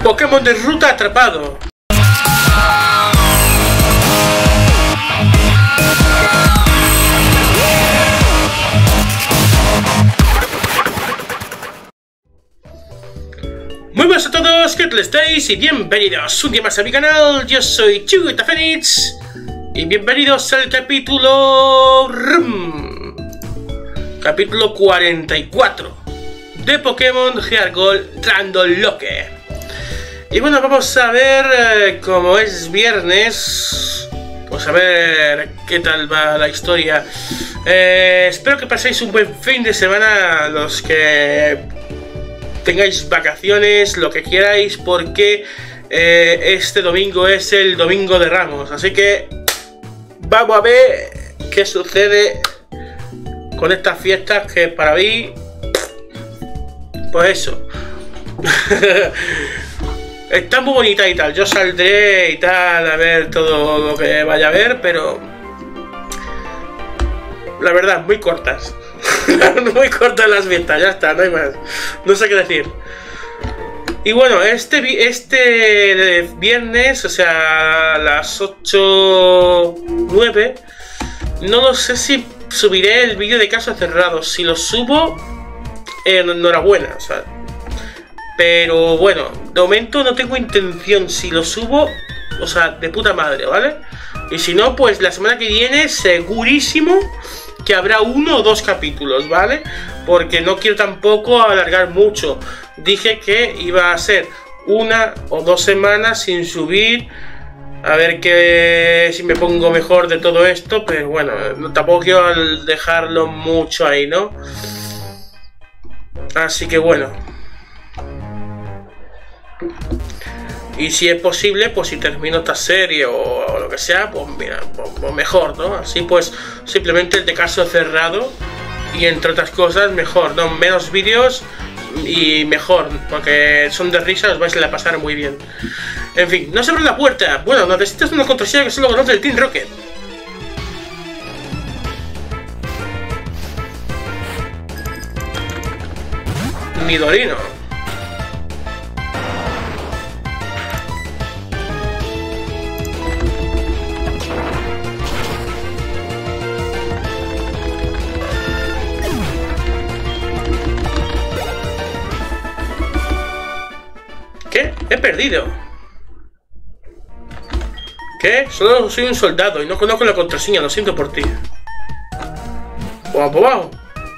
Pokémon de ruta atrapado. Muy buenas a todos, ¿qué tal estáis? Y bienvenidos un día más a mi canal. Yo soy Chugita Phoenix y bienvenidos al capítulo 44 de Pokémon Heart Random Locker. Y bueno, vamos a ver, como es viernes, vamos a ver qué tal va la historia. Espero que paséis un buen fin de semana, los que tengáis vacaciones, lo que queráis, porque este domingo es el Domingo de Ramos. Así que vamos a ver qué sucede con estas fiestas, que para mí, pues eso, está muy bonita y tal. Yo saldré y tal a ver todo lo que vaya a ver, pero la verdad, muy cortas. Muy cortas las fiestas, ya está, no hay más. No sé qué decir. Y bueno, este viernes, o sea, a las 8:09, no lo sé si subiré el vídeo de casos cerrados. Si lo subo, enhorabuena, o sea. Pero bueno, de momento no tengo intención. Si lo subo, o sea, de puta madre, ¿vale? Y si no, pues la semana que viene segurísimo que habrá 1 o 2 capítulos, ¿vale? Porque no quiero tampoco alargar mucho. Dije que iba a ser 1 o 2 semanas sin subir. A ver si me pongo mejor de todo esto. Pero bueno, tampoco quiero dejarlo mucho ahí, ¿no? Así que bueno. Y si es posible, pues si termino esta serie o lo que sea, pues mira, pues mejor, ¿no? Así pues, simplemente el de caso cerrado. Y entre otras cosas, mejor, ¿no? Menos vídeos y mejor, porque son de risa, os vais a pasar muy bien. En fin, no se abre la puerta. Bueno, necesitas una contraseña que solo conoce el Team Rocket. Nidorino. ¿Qué? He perdido. ¿Qué? Solo soy un soldado y no conozco la contraseña, lo siento por ti. ¡Wow, wow!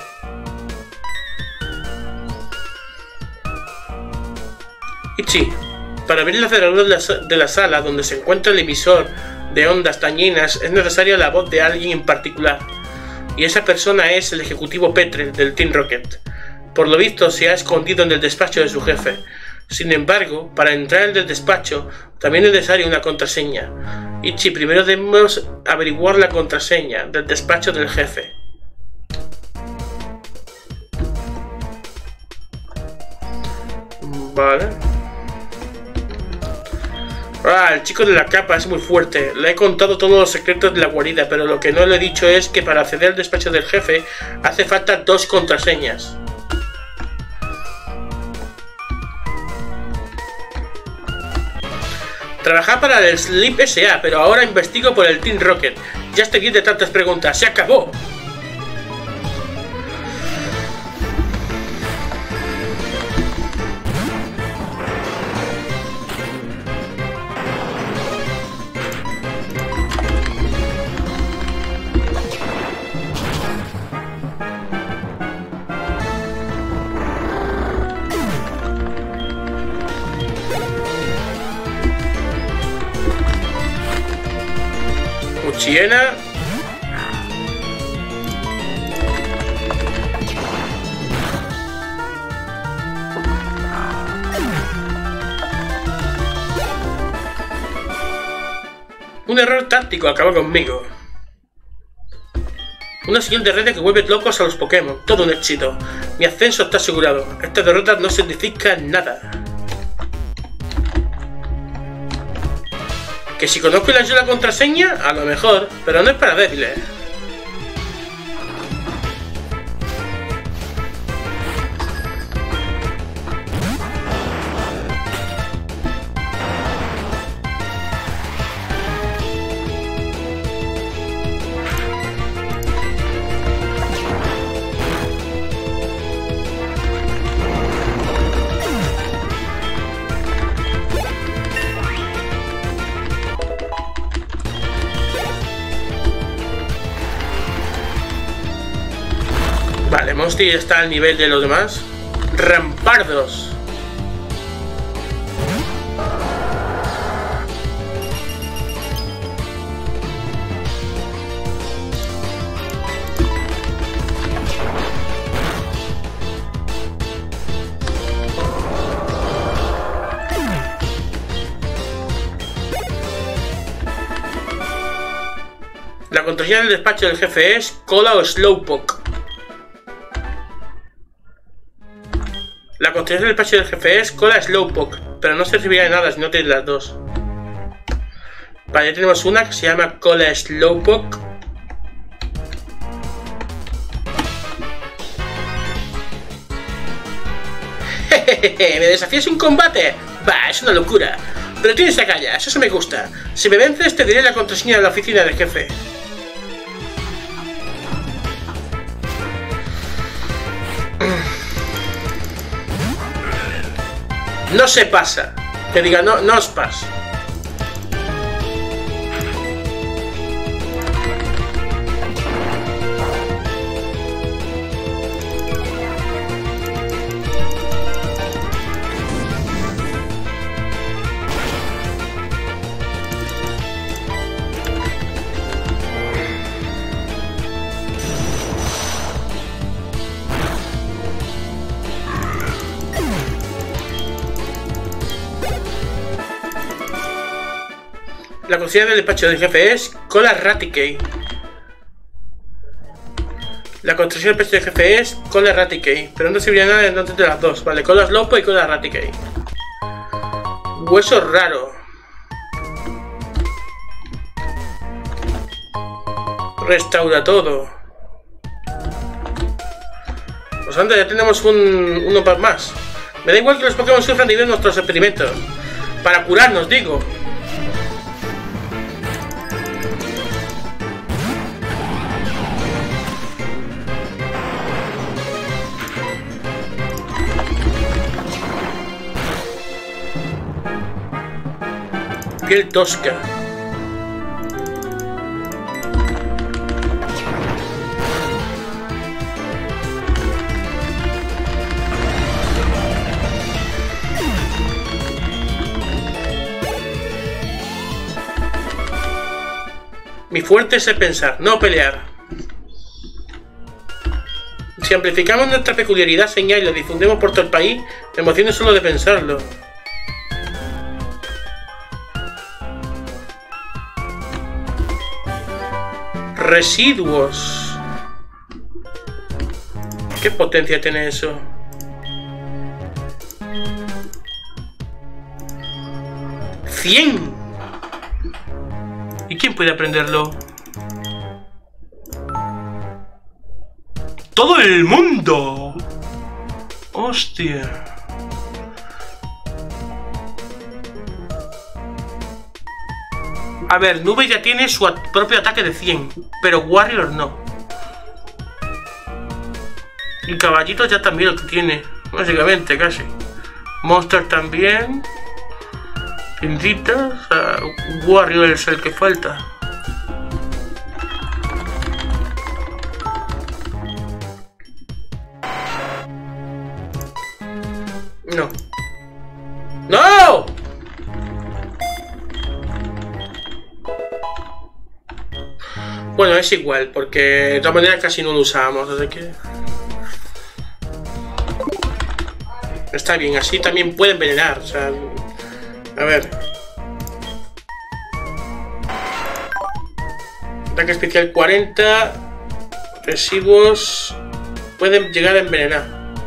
Ichi, para abrir la cerradura de la sala donde se encuentra el emisor de ondas dañinas es necesaria la voz de alguien en particular. Y esa persona es el ejecutivo Petre del Team Rocket. Por lo visto se ha escondido en el despacho de su jefe. Sin embargo, para entrar en el despacho también es necesaria una contraseña. Ichi, primero debemos averiguar la contraseña del despacho del jefe. Vale. El chico de la capa es muy fuerte. Le he contado todos los secretos de la guarida, pero lo que no le he dicho es que para acceder al despacho del jefe hace falta 2 contraseñas. Trabajaba para el Sleep S.A., pero ahora investigo por el Team Rocket. Ya estoy bien de tantas preguntas. ¡Se acabó! Chiena. Un error táctico acaba conmigo. Una señal de red que vuelve locos a los Pokémon. Todo un éxito. Mi ascenso está asegurado. Esta derrota no significa nada. Que si conozco y le ayudo la contraseña, a lo mejor, pero no es para débiles. Monster está al nivel de los demás. Rampardos. La contraseña del despacho del jefe es cola o slowpoke. La contraseña del despacho del jefe es cola slowpoke, pero no servirá de nada si no tienes las dos. Vale, ya tenemos una que se llama cola slowpoke. Jejeje, ¿me desafías en combate? Bah, es una locura. Pero tienes agallas, eso me gusta. Si me vences, te diré la contraseña de la oficina del jefe. No se pasa. Que diga, no os pasa. La contraseña del despacho del jefe es cola Raticate. La contraseña del despacho del jefe es cola Raticate, pero no serviría nada entre las dos. Vale, cola Slowpoke y cola Raticate. Hueso raro. Restaura todo. Pues antes ya tenemos uno más. Me da igual que los Pokémon sufran debido a nuestros experimentos. Para curarnos, digo. Piel tosca. Mi fuerte es el pensar, no pelear. Si amplificamos nuestra peculiaridad señal y la difundimos por todo el país, me emociona solo de pensarlo. Residuos. ¿Qué potencia tiene eso? ¡100! ¿Y quién puede aprenderlo? ¡Todo el mundo! ¡Hostia! A ver, Nube ya tiene su propio ataque de 100, pero Warrior no. Y Caballito ya también lo tiene, básicamente, casi. Monster también. Pincitas, o sea, Warrior es el que falta. No. ¡No! Bueno, es igual, porque de todas maneras casi no lo usábamos, así que... Está bien, así también puede envenenar, o sea... A ver... Ataque especial 40... Residuos... Pueden llegar a envenenar.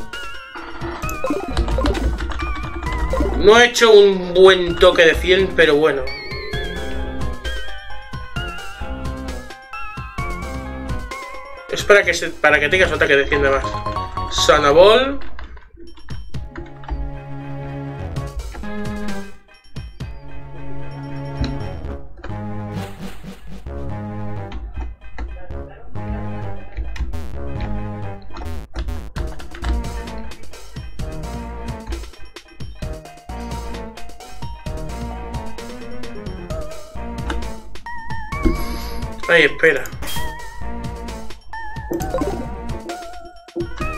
No he hecho un buen toque de 100, pero bueno... Es para que tenga su ataque de 100 de más. Sanabol. Ay, espera.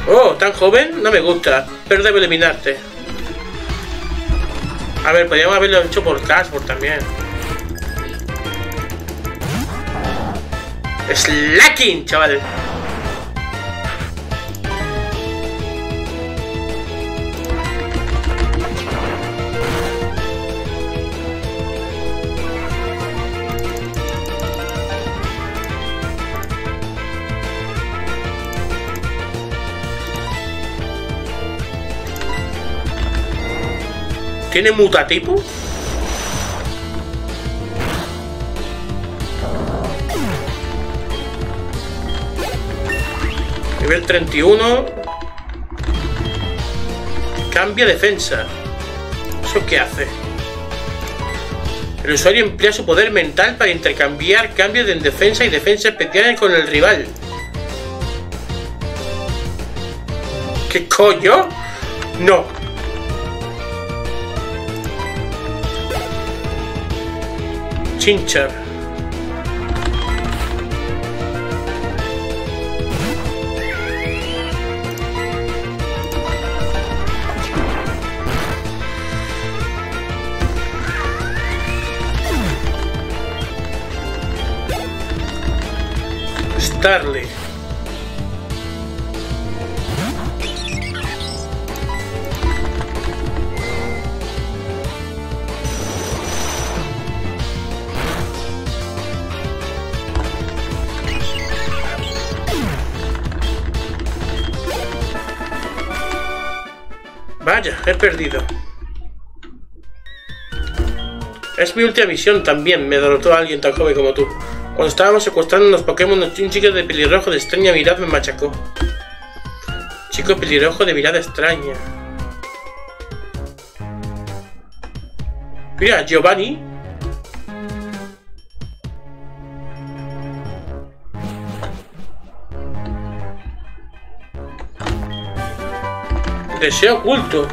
Oh, ¿tan joven? No me gusta, pero debo eliminarte. A ver, podríamos haberlo hecho por Cashboard también. Slacking, chaval. ¿Tiene mutatipo? Nivel 31. Cambia defensa. ¿Eso qué hace? El usuario emplea su poder mental para intercambiar cambios en defensa y defensa especiales con el rival. ¿Qué coño? No. Chinchar. Starly. Vaya, he perdido. Es mi última misión también, me derrotó a alguien tan joven como tú. Cuando estábamos secuestrando unos Pokémon, un chico de pelirrojo de extraña mirada me machacó. Chico pelirrojo de mirada extraña. Mira, Giovanni. Deseo oculto.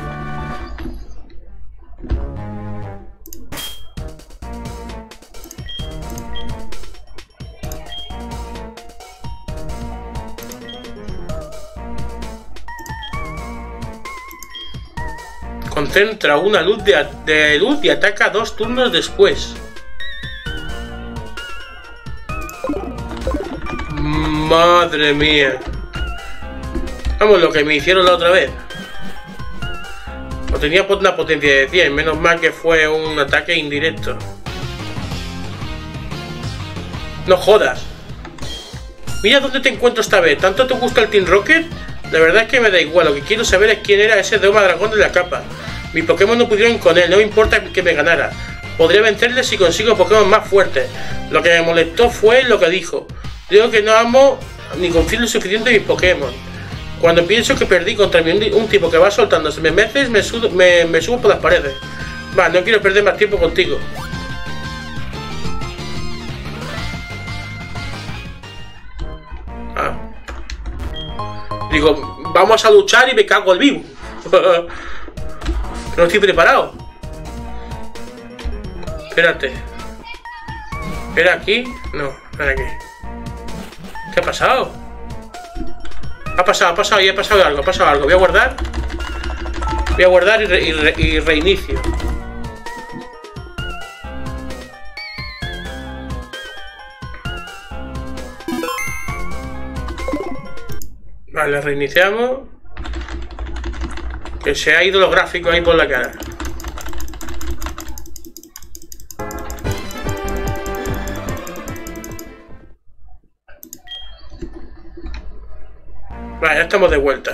Concentra una luz de luz y ataca 2 turnos después. Madre mía. Vamos, lo que me hicieron la otra vez. O tenía una potencia de 100, menos mal que fue un ataque indirecto. No jodas. Mira dónde te encuentro esta vez. ¿Tanto te gusta el Team Rocket? La verdad es que me da igual. Lo que quiero saber es quién era ese Doma Dragón de la capa. Mis Pokémon no pudieron con él. No me importa que me ganara. Podría vencerle si consigo Pokémon más fuertes. Lo que me molestó fue lo que dijo. Digo que no amo ni confío lo suficiente en mis Pokémon. Cuando pienso que perdí contra un tipo que va soltándose memes, me subo por las paredes. Va, no quiero perder más tiempo contigo. Ah. Digo, vamos a luchar y me cago al vivo. No estoy preparado. Espérate. ¿Era aquí? No, era aquí. ¿Qué ha pasado? Ha pasado y ha pasado algo, Voy a guardar. Y reinicio. Vale, reiniciamos. Que se ha ido los gráficos ahí por la cara. Vale, ya estamos de vuelta.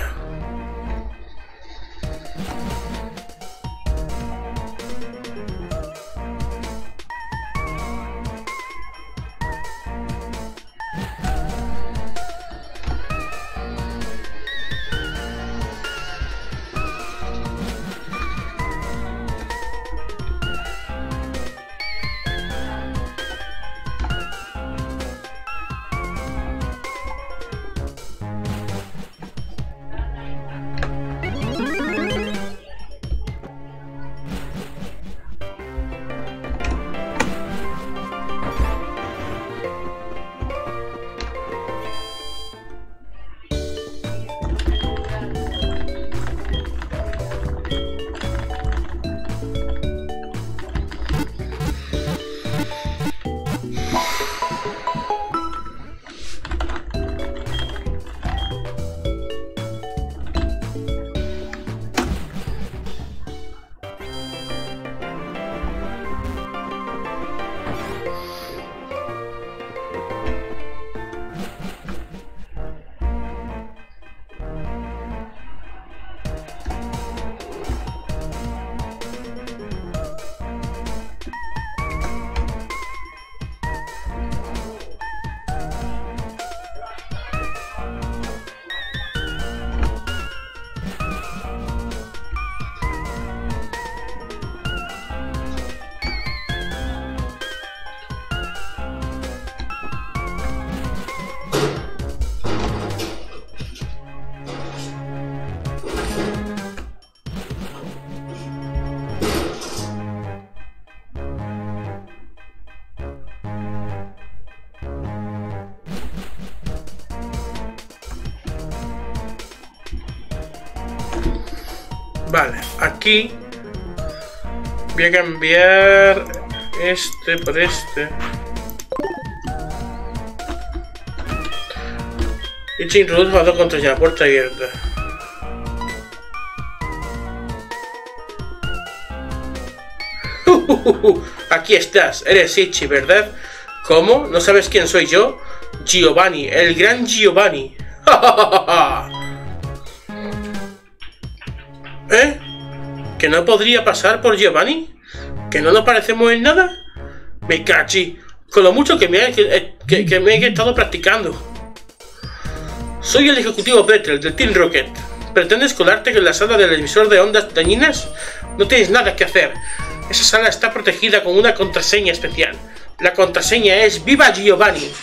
Vale, aquí voy a cambiar este por este. Y Chain Root va a dar contra ya, puerta abierta. Aquí estás, eres Ichi, ¿verdad? ¿Cómo? ¿No sabes quién soy yo? Giovanni, el gran Giovanni. ¿Eh? ¿Que no podría pasar por Giovanni? ¿Que no nos parecemos en nada? Me cachi, con lo mucho que me he estado practicando. Soy el ejecutivo Petrel del Team Rocket. ¿Pretendes colarte en la sala del emisor de ondas dañinas? No tienes nada que hacer. Esa sala está protegida con una contraseña especial. La contraseña es ¡Viva Giovanni!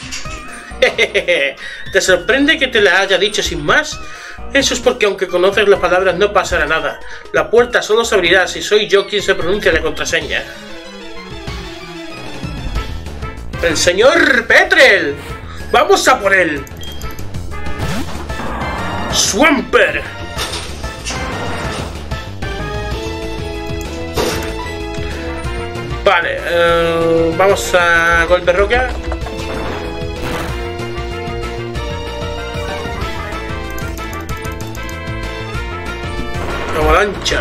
¿Te sorprende que te la haya dicho sin más? Eso es porque aunque conoces las palabras no pasará nada. La puerta solo se abrirá si soy yo quien se pronuncia la contraseña. ¡El señor Petrel! ¡Vamos a por él! ¡Swampert! Vale, vamos a golpe roca. Avalancha.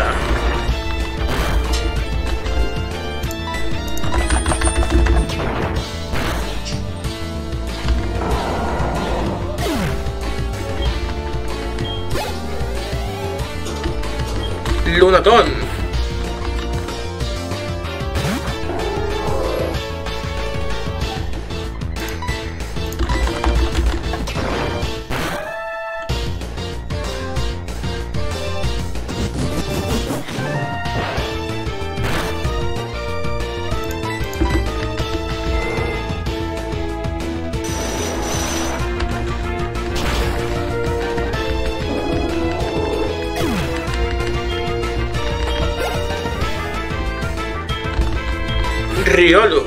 Lunatón. Riolo.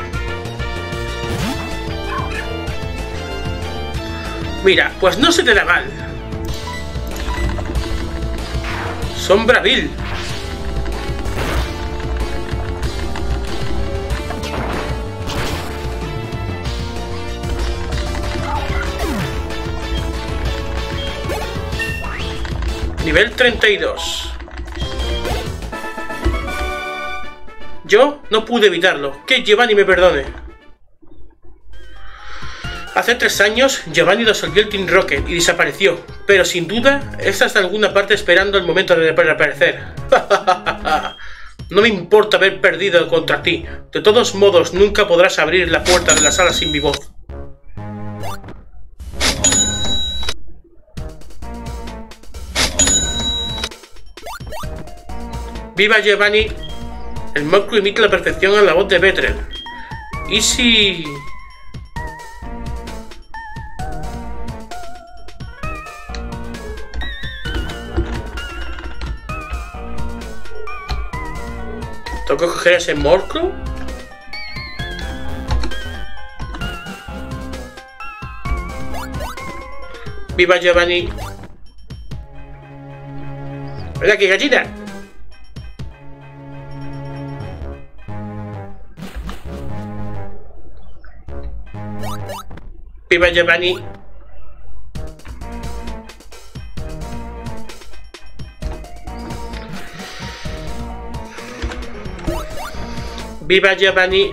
Mira, pues no se te da mal. Sombra vil. Nivel 32. Yo no pude evitarlo. Que Giovanni me perdone. Hace 3 años, Giovanni disolvió el Team Rocket y desapareció. Pero sin duda, estás en alguna parte esperando el momento de reaparecer. No me importa haber perdido contra ti. De todos modos, nunca podrás abrir la puerta de la sala sin mi voz. ¡Viva Giovanni! El monstruo imita a la perfección a la voz de Petrel. ¿Y si...? ¿Tengo que coger ese monstruo? ¡Viva Giovanni! ¡Ven aquí, gallina! ¡Viva Giovanni! ¡Viva Giovanni!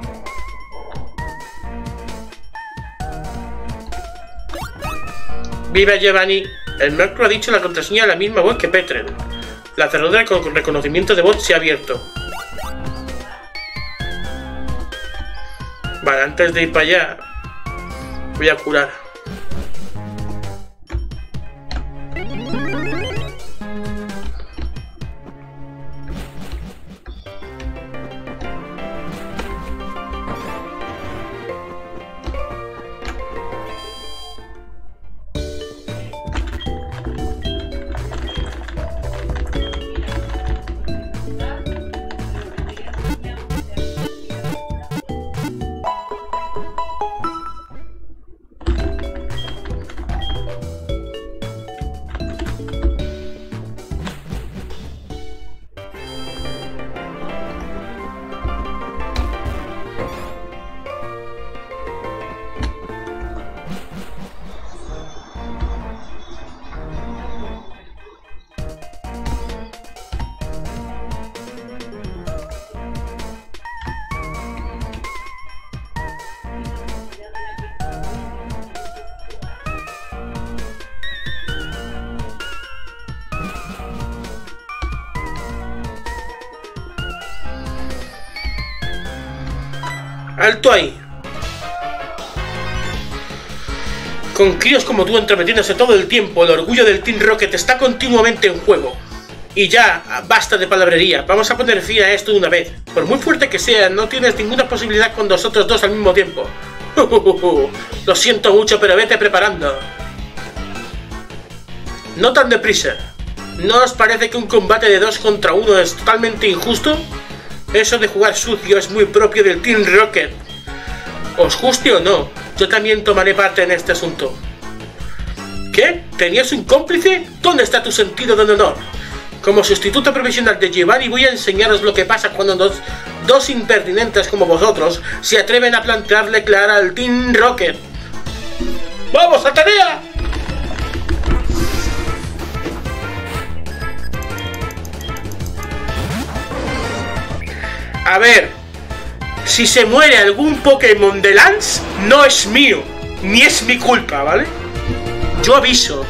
¡Viva Giovanni! El monstruo ha dicho la contraseña a la misma voz que Petrel. La cerradura con reconocimiento de voz se ha abierto. Vale, antes de ir para allá, voy a curar. ¡Alto ahí! Con críos como tú entrometiéndose todo el tiempo, el orgullo del Team Rocket está continuamente en juego. Y ya, basta de palabrería, vamos a poner fin a esto de una vez. Por muy fuerte que sea, no tienes ninguna posibilidad con nosotros dos al mismo tiempo. Lo siento mucho, pero vete preparando. No tan deprisa. ¿No os parece que un combate de 2 contra 1 es totalmente injusto? Eso de jugar sucio es muy propio del Team Rocket. ¿Os guste o no? Yo también tomaré parte en este asunto. ¿Qué? ¿Tenías un cómplice? ¿Dónde está tu sentido de honor? Como sustituto profesional de Giovanni voy a enseñaros lo que pasa cuando dos impertinentes como vosotros se atreven a plantearle clara al Team Rocket. ¡Vamos a tarea! A ver, si se muere algún Pokémon de Lance, no es mío, ni es mi culpa, ¿vale? Yo aviso.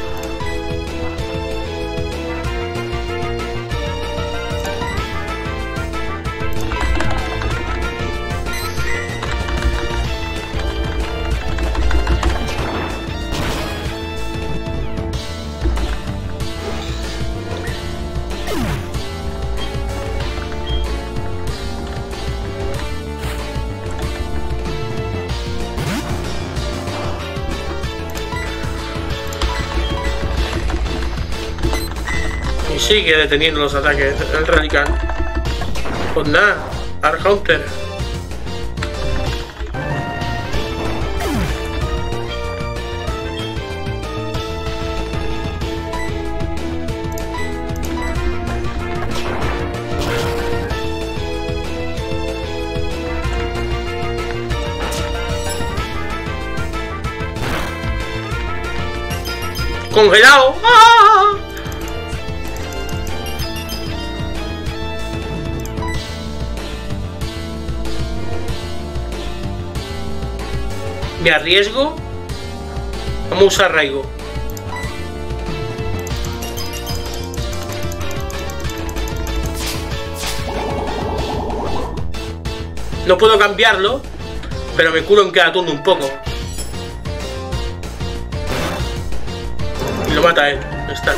Sigue deteniendo los ataques, el Radical. Pues nada, Arhaunter. ¡Congelado! ¡Ah! ¿Me arriesgo? Vamos a usar Raigo. No puedo cambiarlo, pero me curo en cada turno un poco. Y lo mata él. Ya está.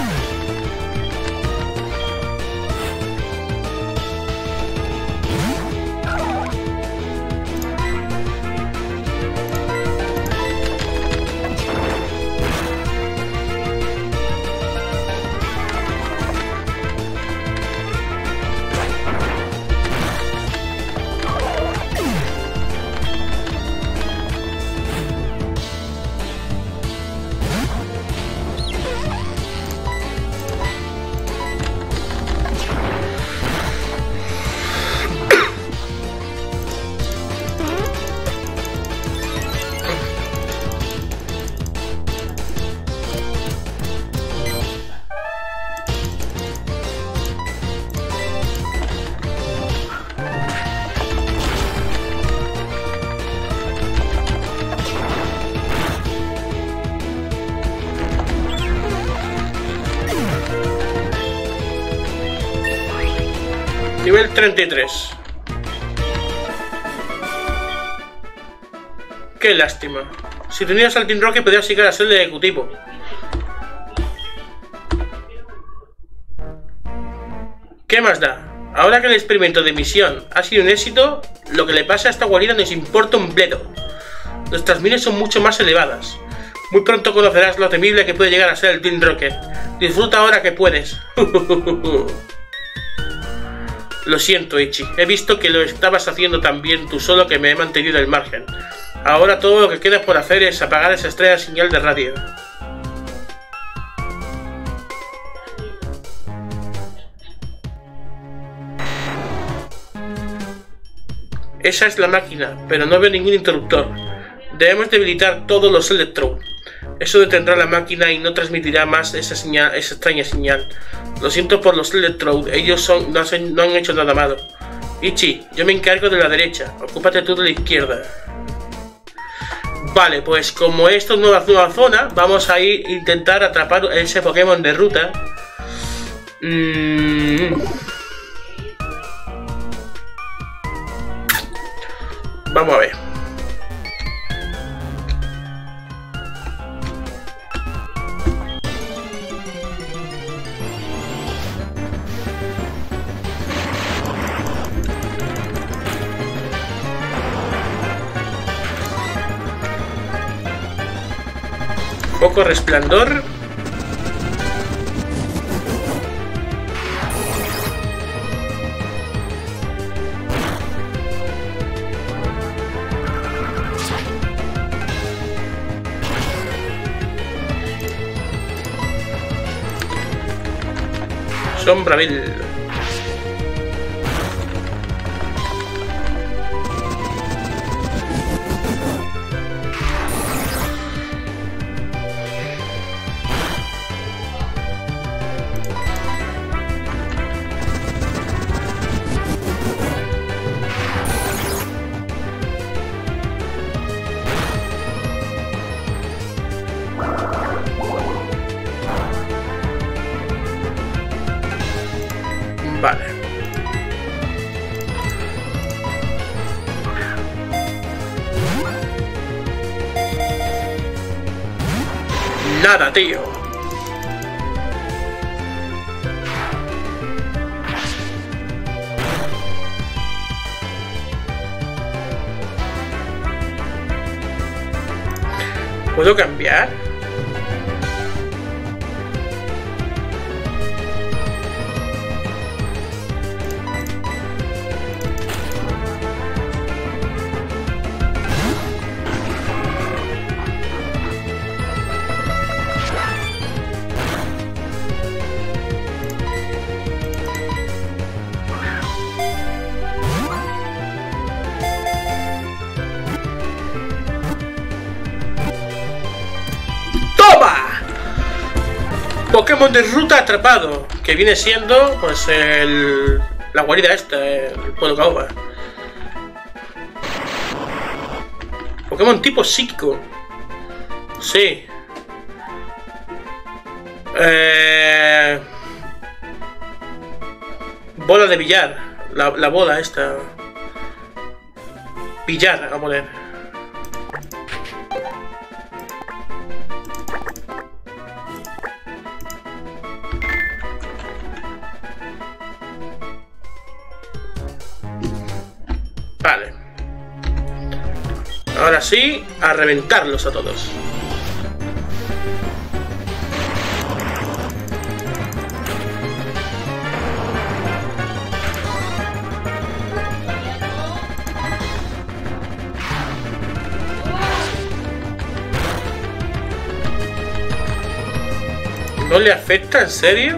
Nivel 33. Qué lástima. Si tenías al Team Rocket podías llegar a ser el ejecutivo. ¿Qué más da? Ahora que el experimento de misión ha sido un éxito, lo que le pasa a esta guarida nos importa un bledo. Nuestras miras son mucho más elevadas. Muy pronto conocerás lo temible que puede llegar a ser el Team Rocket. Disfruta ahora que puedes. Lo siento, Ichi. He visto que lo estabas haciendo tan bien tú solo que me he mantenido al margen. Ahora todo lo que queda por hacer es apagar esa estrella señal de radio. Esa es la máquina, pero no veo ningún interruptor. Debemos debilitar todos los Electrodes. Eso detendrá la máquina y no transmitirá más esa extraña señal. Lo siento por los Electrodes, ellos no han hecho nada malo. Ichi, yo me encargo de la derecha, ocúpate tú de la izquierda. Vale, pues como esto es nueva zona, vamos a intentar atrapar ese Pokémon de ruta. Vamos a ver. Poco resplandor. Sombraville. Vale. Nada, tío. ¿Puedo cambiar? Pokémon de ruta atrapado, que viene siendo pues la guarida esta, el pueblo caoba. Pokémon tipo psíquico. Sí. Bola de billar. La bola esta. Billar, a poner. Vale. Ahora sí, a reventarlos a todos. ¿No le afecta? ¿En serio?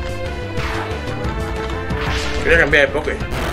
Voy a cambiar de Poké.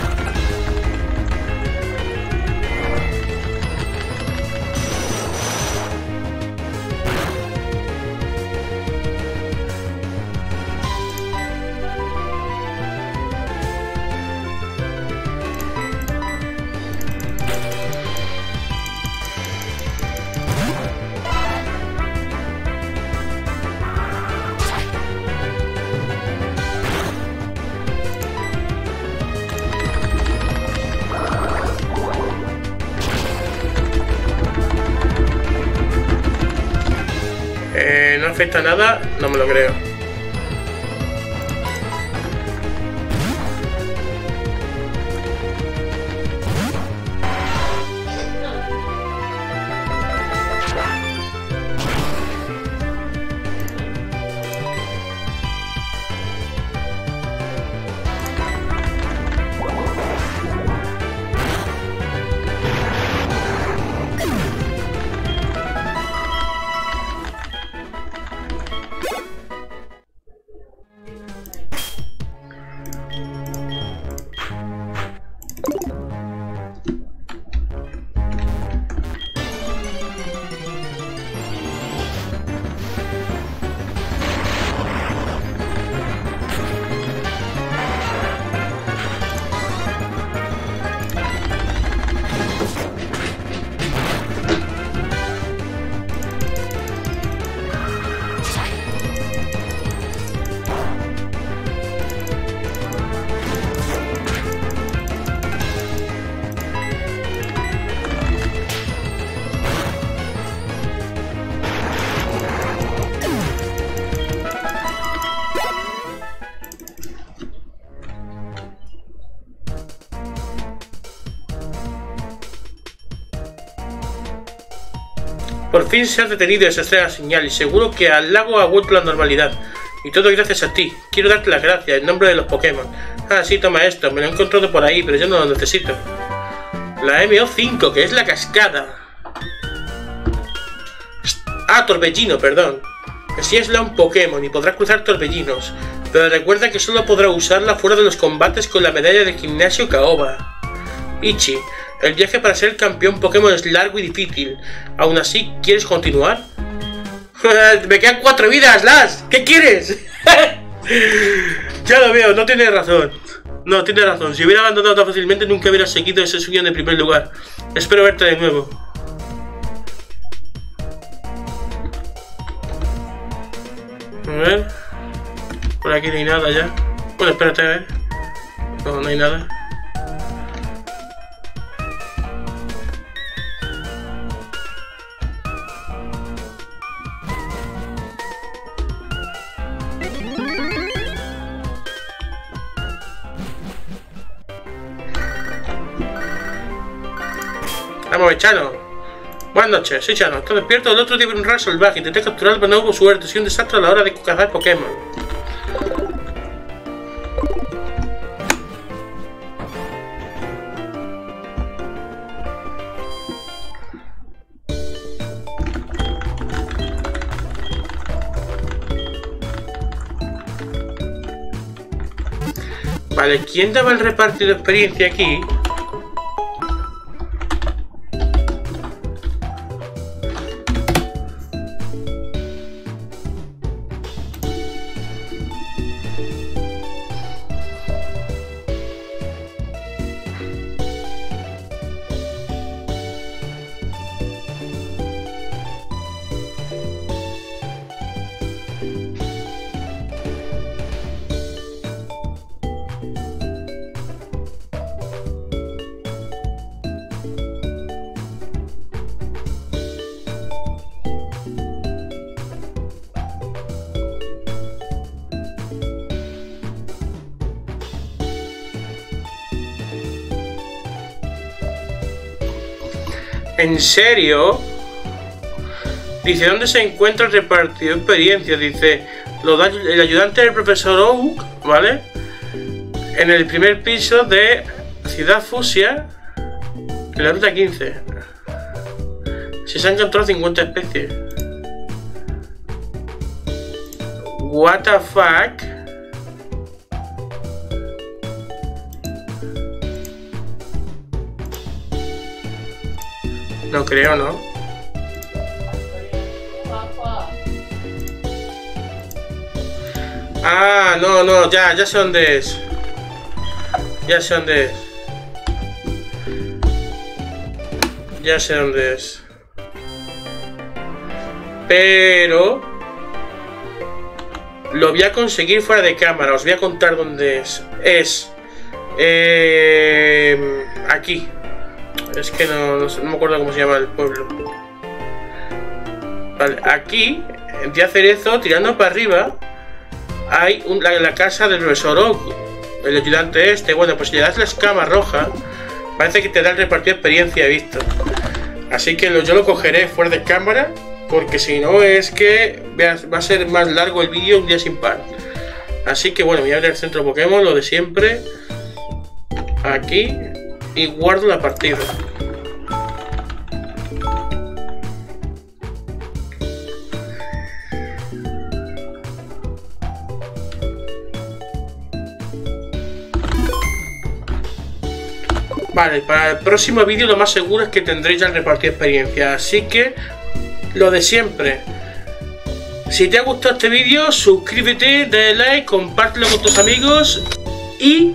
No afecta nada, no me lo creo. Por fin se ha detenido esa extraña señal y seguro que al lago ha vuelto la normalidad. Y todo gracias a ti. Quiero darte las gracias en nombre de los Pokémon. Ah, sí, toma esto. Me lo he encontrado por ahí, pero yo no lo necesito. La MO5, que es la cascada. Ah, torbellino, perdón. Así es un Pokémon y podrá cruzar torbellinos. Pero recuerda que solo podrá usarla fuera de los combates con la medalla de gimnasio Kaoba. Ichi, el viaje para ser campeón Pokémon es largo y difícil. ¿Aún así quieres continuar? Me quedan 4 vidas, Las. ¿Qué quieres? Ya lo veo, no tienes razón. No, tienes razón. Si hubiera abandonado tan fácilmente nunca hubiera seguido ese sueño en el primer lugar. Espero verte de nuevo. A ver. Por aquí no hay nada ya. Bueno, espérate a ver. No, no hay nada. Vamos a ver, Chano. Buenas noches, soy Chano. Estoy despierto. El otro día vi un rayo salvaje. Intenté capturarlo, pero no hubo suerte. Soy un desastre a la hora de cazar Pokémon. Vale, ¿quién daba el repartido de experiencia aquí? ¿En serio? Dice, ¿dónde se encuentra el repartido de experiencia? Dice, lo da el ayudante del profesor Oak, ¿vale? En el primer piso de Ciudad Fusia, en la ruta 15. Si se han encontrado 50 especies. What the fuck? No creo, ¿no? Ah, no, ya sé dónde es. Ya sé dónde es. Ya sé dónde es. Pero lo voy a conseguir fuera de cámara. Os voy a contar dónde es. Es aquí. Es que no me acuerdo cómo se llama el pueblo. Vale, aquí, en Tía Cerezo, tirando para arriba, hay la casa del profesor Oak, el ayudante este. Bueno, pues si le das la escama roja, parece que te da el repartido de experiencia, he visto. Así que yo lo cogeré fuera de cámara, porque si no es que va a ser más largo el vídeo un día sin par. Así que bueno, voy a abrir el centro Pokémon, lo de siempre. Aquí. Y guardo la partida. Vale, para el próximo vídeo lo más seguro es que tendréis ya el repartido de experiencia. Así que, lo de siempre. Si te ha gustado este vídeo, suscríbete, dale like, compártelo con tus amigos. Y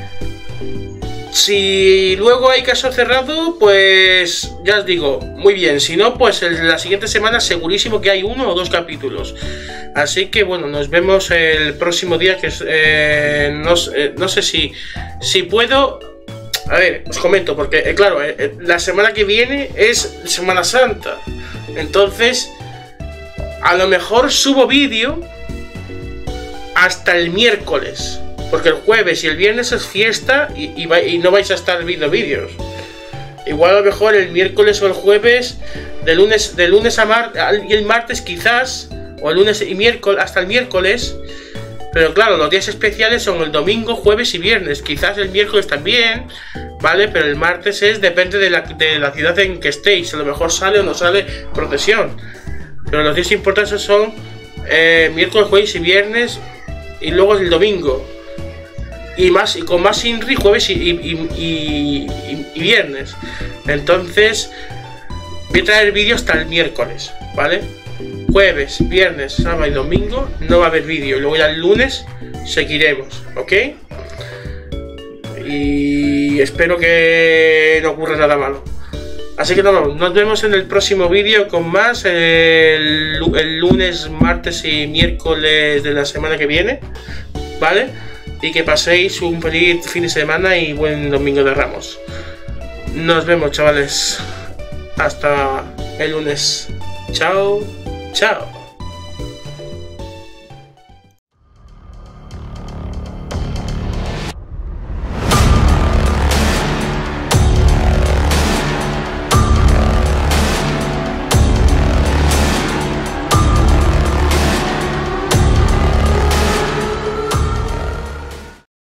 si luego hay caso cerrado, pues ya os digo, muy bien. Si no, pues en la siguiente semana segurísimo que hay 1 o 2 capítulos. Así que bueno, nos vemos el próximo día, que es, no sé si puedo. A ver, os comento, porque claro, la semana que viene es Semana Santa. Entonces, a lo mejor subo vídeo hasta el miércoles. Porque el jueves y el viernes es fiesta y no vais a estar viendo vídeos. Igual a lo mejor el miércoles o el jueves De lunes y el martes quizás, o el lunes y miércoles, hasta el miércoles. Pero claro, los días especiales son el domingo, jueves y viernes. Quizás el miércoles también, ¿vale? Pero el martes depende de la ciudad en que estéis. A lo mejor sale o no sale procesión. Pero los días importantes son miércoles, jueves y viernes. Y luego el domingo. Y con más Inri, jueves y viernes. Entonces, voy a traer vídeo hasta el miércoles, ¿vale? Jueves, viernes, sábado y domingo no va a haber vídeo. Luego ya el lunes seguiremos, ¿ok? Y espero que no ocurra nada malo. Así que nos vemos en el próximo vídeo con más el lunes, martes y miércoles de la semana que viene, ¿vale? Y que paséis un feliz fin de semana y buen domingo de Ramos. Nos vemos, chavales. Hasta el lunes. Chao. Chao.